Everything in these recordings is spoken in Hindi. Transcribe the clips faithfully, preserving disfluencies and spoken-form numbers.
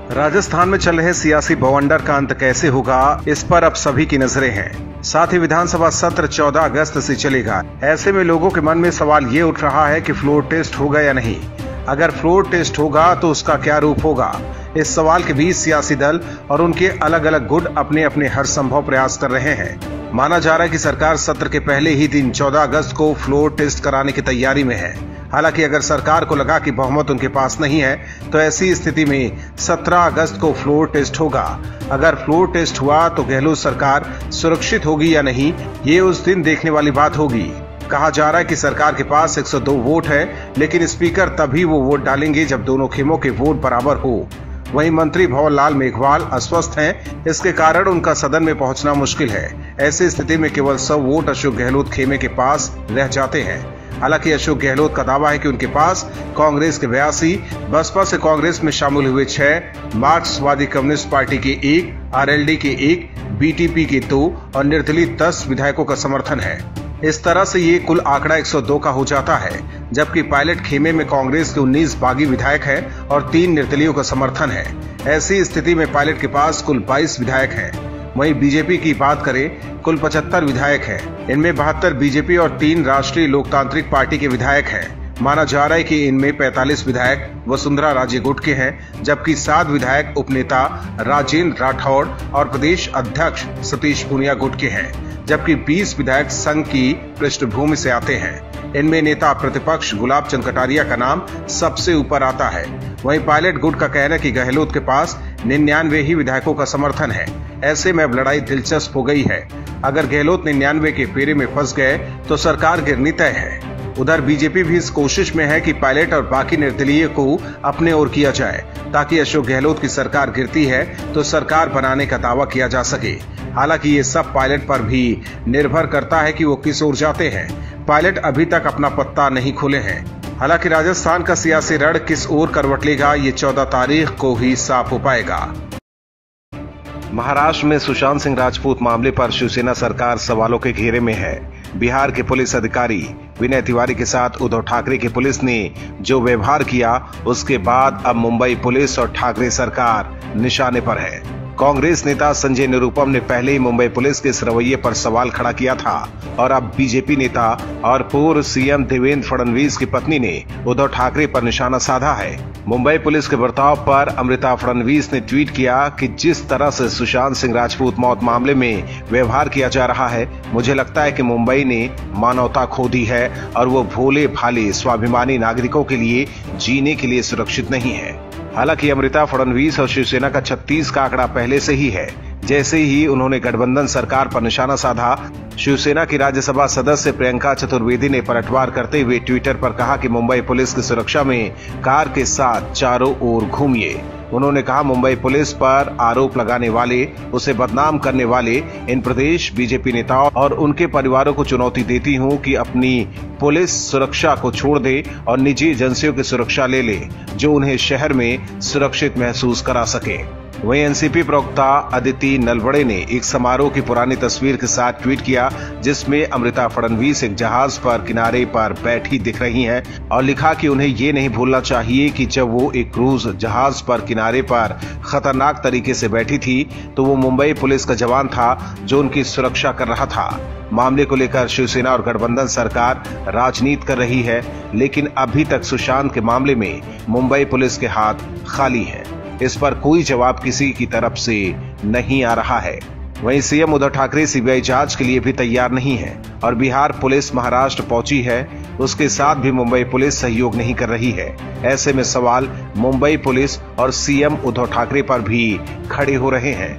राजस्थान में चल रहे सियासी बवंडर का अंत कैसे होगा, इस पर अब सभी की नजरें हैं। साथ ही विधानसभा सत्र चौदह अगस्त से चलेगा। ऐसे में लोगों के मन में सवाल ये उठ रहा है कि फ्लोर टेस्ट होगा या नहीं। अगर फ्लोर टेस्ट होगा तो उसका क्या रूप होगा। इस सवाल के बीच सियासी दल और उनके अलग अलग गुट अपने अपने हर संभव प्रयास कर रहे हैं। माना जा रहा है कि सरकार सत्र के पहले ही दिन चौदह अगस्त को फ्लोर टेस्ट कराने की तैयारी में है। हालांकि अगर सरकार को लगा कि बहुमत उनके पास नहीं है तो ऐसी स्थिति में सत्रह अगस्त को फ्लोर टेस्ट होगा। अगर फ्लोर टेस्ट हुआ तो गहलोत सरकार सुरक्षित होगी या नहीं, ये उस दिन देखने वाली बात होगी। कहा जा रहा है कि सरकार के पास एक सौ दो वोट है, लेकिन स्पीकर तभी वो वोट डालेंगे जब दोनों खेमों के वोट बराबर हो। वहीं मंत्री भंवर लाल मेघवाल अस्वस्थ हैं, इसके कारण उनका सदन में पहुंचना मुश्किल है। ऐसी स्थिति में केवल सौ वोट अशोक गहलोत खेमे के पास रह जाते हैं। हालांकि अशोक गहलोत का दावा है कि उनके पास कांग्रेस के बयासी, बसपा से कांग्रेस में शामिल हुए छह, मार्क्सवादी कम्युनिस्ट पार्टी के एक, आरएलडी के एक, बीटीपी के दो और निर्दलीय दस विधायकों का समर्थन है। इस तरह से ये कुल आंकड़ा एक सौ दो का हो जाता है, जबकि पायलट खेमे में कांग्रेस के उन्नीस बागी विधायक हैं और तीन निर्दलीयों का समर्थन है। ऐसी स्थिति में पायलट के पास कुल बाईस विधायक हैं। वहीं बीजेपी की बात करें, कुल पचहत्तर विधायक हैं। इनमें बहत्तर बीजेपी और तीन राष्ट्रीय लोकतांत्रिक पार्टी के विधायक हैं। माना जा रहा है कि इनमें पैंतालीस विधायक वसुंधरा राजे गुट के हैं, जबकि सात विधायक उपनेता राजेंद्र राठौड़ और प्रदेश अध्यक्ष सतीश पूनिया गुट के हैं, जबकि बीस विधायक संघ की पृष्ठभूमि से आते हैं। इनमें नेता प्रतिपक्ष गुलाब चंद कटारिया का नाम सबसे ऊपर आता है। वहीं पायलट गुट का कहना है कि गहलोत के पास निन्यानवे ही विधायकों का समर्थन है। ऐसे में अब लड़ाई दिलचस्प हो गई है। अगर गहलोत निन्यानवे के फेरे में फंस गए तो सरकार गिरनी तय है। उधर बीजेपी भी इस कोशिश में है कि पायलट और बाकी निर्दलीय को अपने ओर किया जाए, ताकि अशोक गहलोत की सरकार गिरती है तो सरकार बनाने का दावा किया जा सके। हालांकि ये सब पायलट पर भी निर्भर करता है कि वो किस ओर जाते हैं। पायलट अभी तक अपना पत्ता नहीं खोले हैं। हालांकि राजस्थान का सियासी रण किस ओर करवट लेगा, ये चौदह तारीख को ही साफ हो पाएगा। महाराष्ट्र में सुशांत सिंह राजपूत मामले पर शिवसेना सरकार सवालों के घेरे में है। बिहार के पुलिस अधिकारी विनय तिवारी के साथ उद्धव ठाकरे की पुलिस ने जो व्यवहार किया, उसके बाद अब मुंबई पुलिस और ठाकरे सरकार निशाने पर है। कांग्रेस नेता संजय निरुपम ने पहले ही मुंबई पुलिस के इस रवैये पर सवाल खड़ा किया था और अब बीजेपी नेता और पूर्व सीएम देवेंद्र फडणवीस की पत्नी ने उद्धव ठाकरे पर निशाना साधा है। मुंबई पुलिस के बर्ताव पर अमृता फडणवीस ने ट्वीट किया कि जिस तरह से सुशांत सिंह राजपूत मौत मामले में व्यवहार किया जा रहा है, मुझे लगता है कि मुंबई ने मानवता खो दी है और वो भोले भाले स्वाभिमानी नागरिकों के लिए जीने के लिए सुरक्षित नहीं है। हालांकि अमृता फडणवीस और शिवसेना का छत्तीस का आंकड़ा पहले से ही है। जैसे ही उन्होंने गठबंधन सरकार पर निशाना साधा, शिवसेना की राज्यसभा सदस्य प्रियंका चतुर्वेदी ने पलटवार करते हुए ट्विटर पर कहा कि मुंबई पुलिस की सुरक्षा में कार के साथ चारों ओर घूमिए। उन्होंने कहा, मुंबई पुलिस पर आरोप लगाने वाले, उसे बदनाम करने वाले इन प्रदेश बीजेपी नेताओं और उनके परिवारों को चुनौती देती हूं कि अपनी पुलिस सुरक्षा को छोड़ दे और निजी एजेंसियों की सुरक्षा ले ले, जो उन्हें शहर में सुरक्षित महसूस करा सके। वहीं एनसीपी प्रवक्ता अदिति नलवड़े ने एक समारोह की पुरानी तस्वीर के साथ ट्वीट किया, जिसमें अमृता फडणवीस एक जहाज पर किनारे पर बैठी दिख रही हैं और लिखा कि उन्हें ये नहीं भूलना चाहिए कि जब वो एक क्रूज जहाज पर किनारे पर खतरनाक तरीके से बैठी थी तो वो मुंबई पुलिस का जवान था जो उनकी सुरक्षा कर रहा था। मामले को लेकर शिवसेना और गठबंधन सरकार राजनीति कर रही है, लेकिन अभी तक सुशांत के मामले में मुंबई पुलिस के हाथ खाली हैं। इस पर कोई जवाब किसी की तरफ से नहीं आ रहा है। वहीं सीएम उद्धव ठाकरे सीबीआई जांच के लिए भी तैयार नहीं है और बिहार पुलिस महाराष्ट्र पहुंची है, उसके साथ भी मुंबई पुलिस सहयोग नहीं कर रही है। ऐसे में सवाल मुंबई पुलिस और सीएम उद्धव ठाकरे पर भी खड़े हो रहे हैं।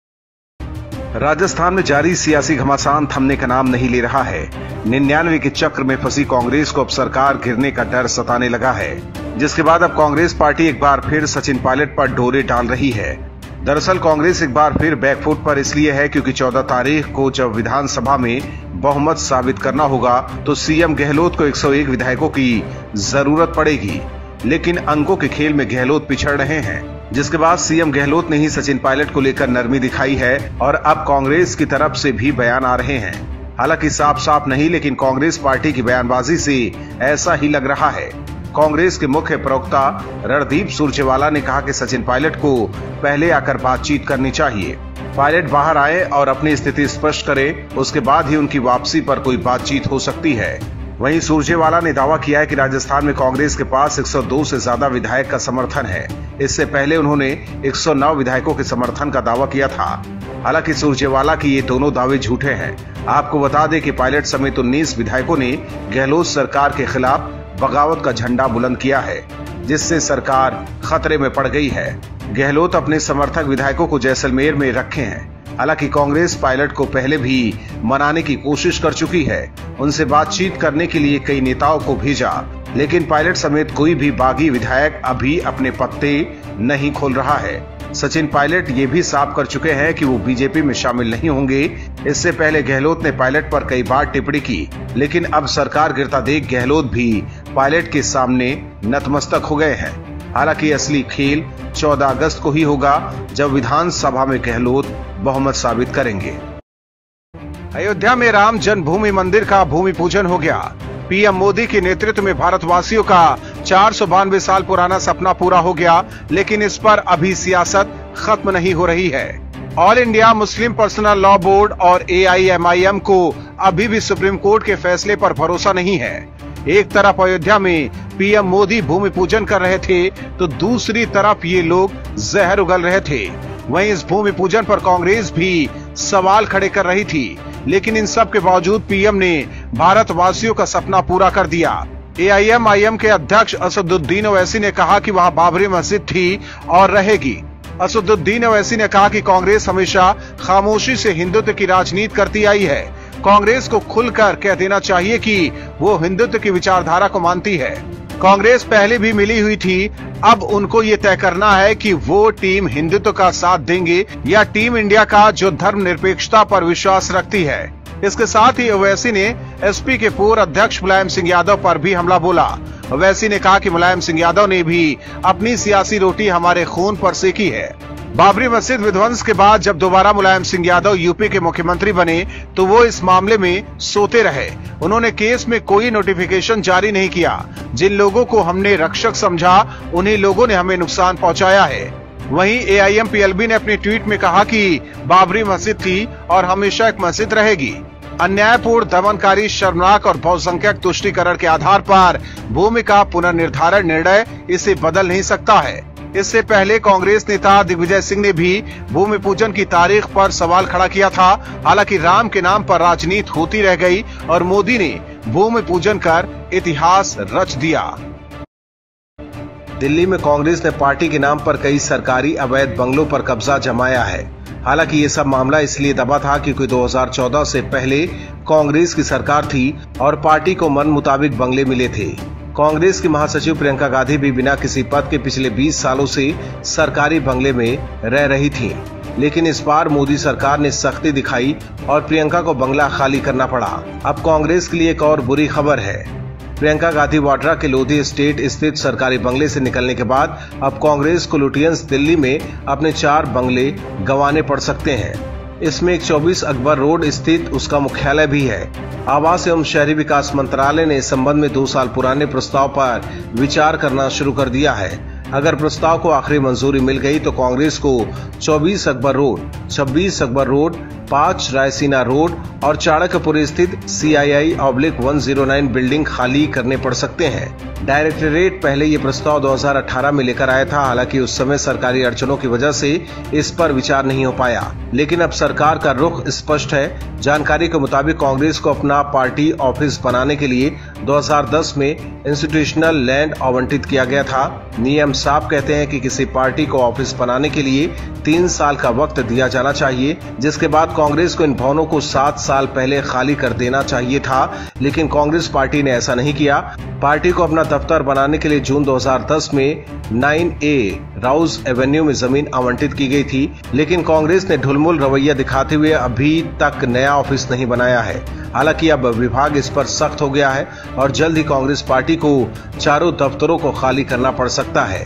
राजस्थान में जारी सियासी घमासान थमने का नाम नहीं ले रहा है। निन्यानवे के चक्र में फंसी कांग्रेस को अब सरकार गिरने का डर सताने लगा है, जिसके बाद अब कांग्रेस पार्टी एक बार फिर सचिन पायलट पर डोरे डाल रही है। दरअसल कांग्रेस एक बार फिर बैकफुट पर इसलिए है क्योंकि चौदह तारीख को जब विधानसभा में बहुमत साबित करना होगा तो सीएम गहलोत को एक सौ एक विधायकों की जरूरत पड़ेगी। लेकिन अंकों के खेल में गहलोत पिछड़ रहे हैं, जिसके बाद सीएम गहलोत ने ही सचिन पायलट को लेकर नरमी दिखाई है और अब कांग्रेस की तरफ से भी बयान आ रहे हैं। हालांकि साफ साफ नहीं, लेकिन कांग्रेस पार्टी की बयानबाजी से ऐसा ही लग रहा है। कांग्रेस के मुख्य प्रवक्ता रणदीप सुरजेवाला ने कहा कि सचिन पायलट को पहले आकर बातचीत करनी चाहिए। पायलट बाहर आए और अपनी स्थिति स्पष्ट करे, उसके बाद ही उनकी वापसी पर कोई बातचीत हो सकती है। वहीं सुरजेवाला ने दावा किया है कि राजस्थान में कांग्रेस के पास एक सौ दो से ज्यादा विधायक का समर्थन है। इससे पहले उन्होंने एक सौ नौ विधायकों के समर्थन का दावा किया था। हालांकि सुरजेवाला की ये दोनों दावे झूठे हैं। आपको बता दें कि पायलट समेत उन्नीस विधायकों ने गहलोत सरकार के खिलाफ बगावत का झंडा बुलंद किया है, जिससे सरकार खतरे में पड़ गई है। गहलोत अपने समर्थक विधायकों को जैसलमेर में रखे हैं। हालांकि कांग्रेस पायलट को पहले भी मनाने की कोशिश कर चुकी है। उनसे बातचीत करने के लिए कई नेताओं को भेजा, लेकिन पायलट समेत कोई भी बागी विधायक अभी अपने पत्ते नहीं खोल रहा है। सचिन पायलट ये भी साफ कर चुके हैं कि वो बीजेपी में शामिल नहीं होंगे। इससे पहले गहलोत ने पायलट पर कई बार टिप्पणी की, लेकिन अब सरकार गिरता देख गहलोत भी पायलट के सामने नतमस्तक हो गए हैं। हालांकि असली खेल चौदह अगस्त को ही होगा, जब विधानसभा में गहलोत बहुमत साबित करेंगे। अयोध्या में राम जन्मभूमि मंदिर का भूमि पूजन हो गया। पीएम मोदी के नेतृत्व में भारतवासियों का चार सौ बानवे साल पुराना सपना पूरा हो गया, लेकिन इस पर अभी सियासत खत्म नहीं हो रही है। All India Muslim personal law board और A I M I am को अभी भी सुप्रीम कोर्ट के फैसले पर भरोसा नहीं है। एक तरफ अयोध्या में पीएम मोदी भूमि पूजन कर रहे थे, तो दूसरी तरफ ये लोग जहर उगल रहे थे। वहीं इस भूमि पूजन पर कांग्रेस भी सवाल खड़े कर रही थी, लेकिन इन सब के बावजूद पीएम ने भारतवासियों का सपना पूरा कर दिया। ए आई एम आई एम के अध्यक्ष असदुद्दीन ओवैसी ने कहा कि वहां बाबरी मस्जिद थी और रहेगी। असदुद्दीन ओवैसी ने कहा कि कांग्रेस हमेशा खामोशी से हिंदुत्व की राजनीति करती आई है। कांग्रेस को खुलकर कह देना चाहिए कि वो हिंदुत्व की विचारधारा को मानती है। कांग्रेस पहले भी मिली हुई थी, अब उनको ये तय करना है कि वो टीम हिंदुत्व का साथ देंगे या टीम इंडिया का, जो धर्मनिरपेक्षता पर विश्वास रखती है। इसके साथ ही ओवैसी ने एस पी के पूर्व अध्यक्ष मुलायम सिंह यादव पर भी हमला बोला। ओवैसी ने कहा कि मुलायम सिंह यादव ने भी अपनी सियासी रोटी हमारे खून पर सेकी है। बाबरी मस्जिद विध्वंस के बाद जब दोबारा मुलायम सिंह यादव यूपी के मुख्यमंत्री बने, तो वो इस मामले में सोते रहे। उन्होंने केस में कोई नोटिफिकेशन जारी नहीं किया। जिन लोगों को हमने रक्षक समझा, उन्हीं लोगों ने हमें नुकसान पहुंचाया है। वहीं A I M P L B ने अपने ट्वीट में कहा कि बाबरी मस्जिद थी और हमेशा एक मस्जिद रहेगी। अन्यायपूर्ण, दमनकारी, शर्मनाक और बहुसंख्यक तुष्टीकरण के आधार पर भूमि का पुनर्निर्धारण निर्णय इसे बदल नहीं सकता है। इससे पहले कांग्रेस नेता दिग्विजय सिंह ने भी भूमि पूजन की तारीख पर सवाल खड़ा किया था। हालांकि राम के नाम पर राजनीति होती रह गई और मोदी ने भूमि पूजन कर इतिहास रच दिया। दिल्ली में कांग्रेस ने पार्टी के नाम पर कई सरकारी अवैध बंगलों पर कब्जा जमाया है। हालांकि ये सब मामला इसलिए दबा था क्योंकि दो हज़ार चौदह से पहले कांग्रेस की सरकार थी और पार्टी को मन मुताबिक बंगले मिले थे। कांग्रेस की महासचिव प्रियंका गांधी भी बिना किसी पद के पिछले बीस सालों से सरकारी बंगले में रह रही थीं। लेकिन इस बार मोदी सरकार ने सख्ती दिखाई और प्रियंका को बंगला खाली करना पड़ा। अब कांग्रेस के लिए एक और बुरी खबर है। प्रियंका गांधी वाड्रा के लोधी एस्टेट स्थित सरकारी बंगले से निकलने के बाद अब कांग्रेस को लुटियंस दिल्ली में अपने चार बंगले गंवाने पड़ सकते हैं। इसमें एक चौबीस अकबर रोड स्थित उसका मुख्यालय भी है। आवास एवं शहरी विकास मंत्रालय ने इस संबंध में दो साल पुराने प्रस्ताव पर विचार करना शुरू कर दिया है। अगर प्रस्ताव को आखिरी मंजूरी मिल गई तो कांग्रेस को चौबीस अकबर रोड, छब्बीस अकबर रोड, पांच रायसीना रोड और चाणक्यपुर स्थित सी आई आई ऑब्लिक एक सौ नौ बिल्डिंग खाली करने पड़ सकते हैं। डायरेक्टरेट पहले ये प्रस्ताव दो हज़ार अठारह में लेकर आया था। हालांकि उस समय सरकारी अड़चनों की वजह से इस पर विचार नहीं हो पाया, लेकिन अब सरकार का रुख स्पष्ट है। जानकारी के मुताबिक कांग्रेस को अपना पार्टी ऑफिस बनाने के लिए दो हज़ार दस में इंस्टीट्यूशनल लैंड आवंटित किया गया था। नियम साफ कहते हैं कि किसी पार्टी को ऑफिस बनाने के लिए तीन साल का वक्त दिया जाना चाहिए, जिसके बाद कांग्रेस को इन भवनों को सात साल पहले खाली कर देना चाहिए था। लेकिन कांग्रेस पार्टी ने ऐसा नहीं किया। पार्टी को अपना दफ्तर बनाने के लिए जून दो हज़ार दस में नौ ए राउज एवेन्यू में जमीन आवंटित की गई थी, लेकिन कांग्रेस ने ढुलमुल रवैया दिखाते हुए अभी तक नया ऑफिस नहीं बनाया है। हालांकि अब विभाग इस पर सख्त हो गया है और जल्द ही कांग्रेस पार्टी को चारों दफ्तरों को खाली करना पड़ सकता है।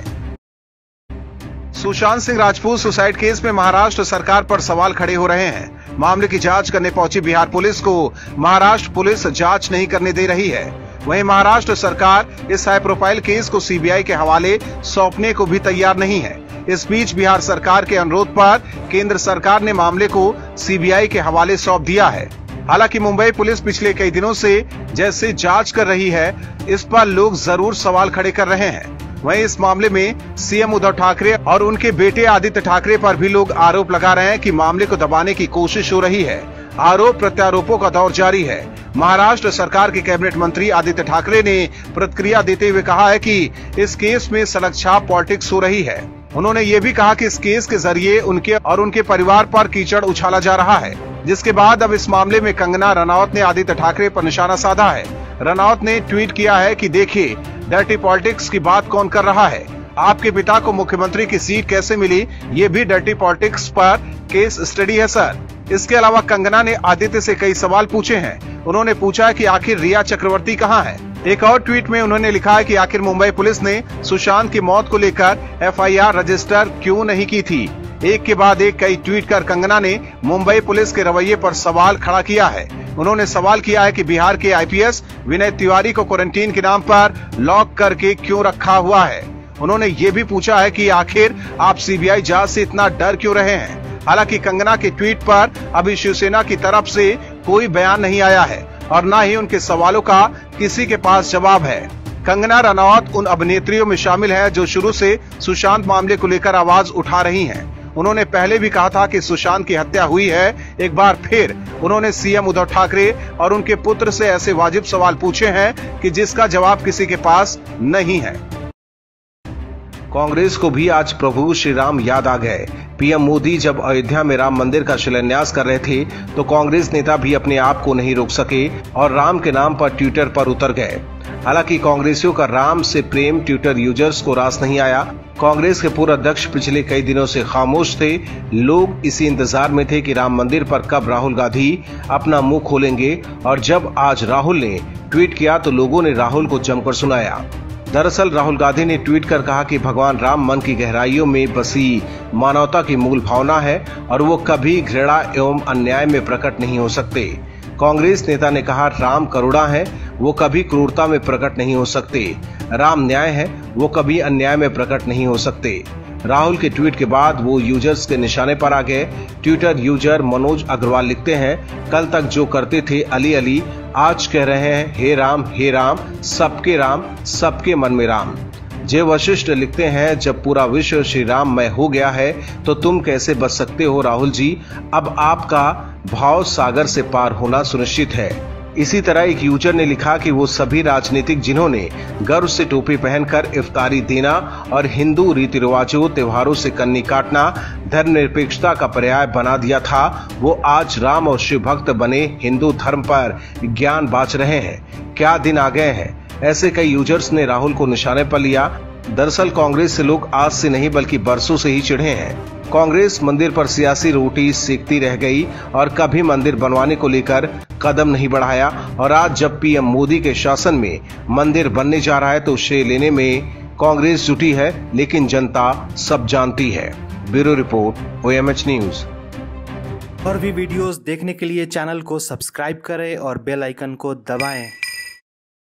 सुशांत सिंह राजपूत सुसाइड केस में महाराष्ट्र सरकार पर सवाल खड़े हो रहे हैं। मामले की जांच करने पहुंची बिहार पुलिस को महाराष्ट्र पुलिस जांच नहीं करने दे रही है। वहीं महाराष्ट्र सरकार इस हाई प्रोफाइल केस को सीबीआई के हवाले सौंपने को भी तैयार नहीं है। इस बीच बिहार सरकार के अनुरोध पर केंद्र सरकार ने मामले को सीबीआई के हवाले सौंप दिया है। हालांकि मुंबई पुलिस पिछले कई दिनों से जैसे जांच कर रही है, इस पर लोग जरूर सवाल खड़े कर रहे हैं। वहीं इस मामले में सीएम उद्धव ठाकरे और उनके बेटे आदित्य ठाकरे पर भी लोग आरोप लगा रहे हैं कि मामले को दबाने की कोशिश हो रही है। आरोप प्रत्यारोपों का दौर जारी है। महाराष्ट्र सरकार के कैबिनेट मंत्री आदित्य ठाकरे ने प्रतिक्रिया देते हुए कहा है कि इस केस में सलग छाप पॉलिटिक्स हो रही है। उन्होंने ये भी कहा कि इस केस के जरिए उनके और उनके परिवार पर कीचड़ उछाला जा रहा है, जिसके बाद अब इस मामले में कंगना रनौत ने आदित्य ठाकरे पर निशाना साधा है। रनौत ने ट्वीट किया है कि देखिए, डर्टी पॉलिटिक्स की बात कौन कर रहा है। आपके पिता को मुख्यमंत्री की सीट कैसे मिली, ये भी डर्टी पॉलिटिक्स पर केस स्टडी है सर। इसके अलावा कंगना ने आदित्य से कई सवाल पूछे हैं। उन्होंने पूछा है कि आखिर रिया चक्रवर्ती कहाँ है। एक और ट्वीट में उन्होंने लिखा है कि आखिर मुंबई पुलिस ने सुशांत की मौत को लेकर एफआईआर रजिस्टर क्यों नहीं की थी। एक के बाद एक कई ट्वीट कर कंगना ने मुंबई पुलिस के रवैये पर सवाल खड़ा किया है। उन्होंने सवाल किया है कि बिहार के आईपीएस विनय तिवारी को क्वारंटीन के नाम पर लॉक करके क्यों रखा हुआ है। उन्होंने ये भी पूछा है कि आखिर आप सीबीआई जांच से इतना डर क्यों रहे हैं। हालांकि कंगना के ट्वीट पर अभी शिवसेना की तरफ से कोई बयान नहीं आया है और न ही उनके सवालों का किसी के पास जवाब है। कंगना रनौत उन अभिनेत्रियों में शामिल है जो शुरू से सुशांत मामले को लेकर आवाज उठा रही हैं। उन्होंने पहले भी कहा था कि सुशांत की हत्या हुई है। एक बार फिर उन्होंने सीएम उद्धव ठाकरे और उनके पुत्र से ऐसे वाजिब सवाल पूछे हैं कि जिसका जवाब किसी के पास नहीं है। कांग्रेस को भी आज प्रभु श्री राम याद आ गए। पीएम मोदी जब अयोध्या में राम मंदिर का शिलान्यास कर रहे थे तो कांग्रेस नेता भी अपने आप को नहीं रोक सके और राम के नाम पर ट्विटर पर उतर गए। हालांकि कांग्रेसियों का राम से प्रेम ट्विटर यूजर्स को रास नहीं आया। कांग्रेस के पूर्व अध्यक्ष पिछले कई दिनों से खामोश थे। लोग इसी इंतजार में थे कि राम मंदिर पर कब राहुल गांधी अपना मुंह खोलेंगे और जब आज राहुल ने ट्वीट किया तो लोगों ने राहुल को जमकर सुनाया। दरअसल राहुल गांधी ने ट्वीट कर कहा कि भगवान राम मन की गहराइयों में बसी मानवता की मूल भावना है और वो कभी घृणा एवं अन्याय में प्रकट नहीं हो सकते। कांग्रेस नेता ने कहा राम करुणा है, वो कभी क्रूरता में प्रकट नहीं हो सकते। राम न्याय है, वो कभी अन्याय में प्रकट नहीं हो सकते। राहुल के ट्वीट के बाद वो यूजर्स के निशाने पर आ गए। ट्विटर यूजर मनोज अग्रवाल लिखते हैं, कल तक जो करते थे अली अली, आज कह रहे हैं हे राम हे राम, सबके राम सबके मन में राम। जय वशिष्ठ लिखते हैं, जब पूरा विश्व श्री राममय हो गया है तो तुम कैसे बच सकते हो राहुल जी। अब आपका भाव सागर से पार होना सुनिश्चित है। इसी तरह एक यूजर ने लिखा कि वो सभी राजनीतिक जिन्होंने गर्व से टोपी पहनकर इफ्तारी देना और हिंदू रीति रिवाजों त्योहारों से कन्नी काटना धर्मनिरपेक्षता का पर्याय बना दिया था, वो आज राम और शिव भक्त बने हिंदू धर्म पर ज्ञान बांट रहे हैं। क्या दिन आ गए हैं। ऐसे कई यूजर्स ने राहुल को निशाने पर लिया। दरअसल कांग्रेस से लोग आज से नहीं बल्कि बरसों से ही चिढ़े हैं। कांग्रेस मंदिर पर सियासी रोटी सेकती रह गई और कभी मंदिर बनवाने को लेकर कदम नहीं बढ़ाया और आज जब पीएम मोदी के शासन में मंदिर बनने जा रहा है तो श्रेय लेने में कांग्रेस जुटी है, लेकिन जनता सब जानती है। Bureau report, OMH news. और भी वीडियोस देखने के लिए चैनल को सब्सक्राइब करें और बेल आइकन को दबाएं।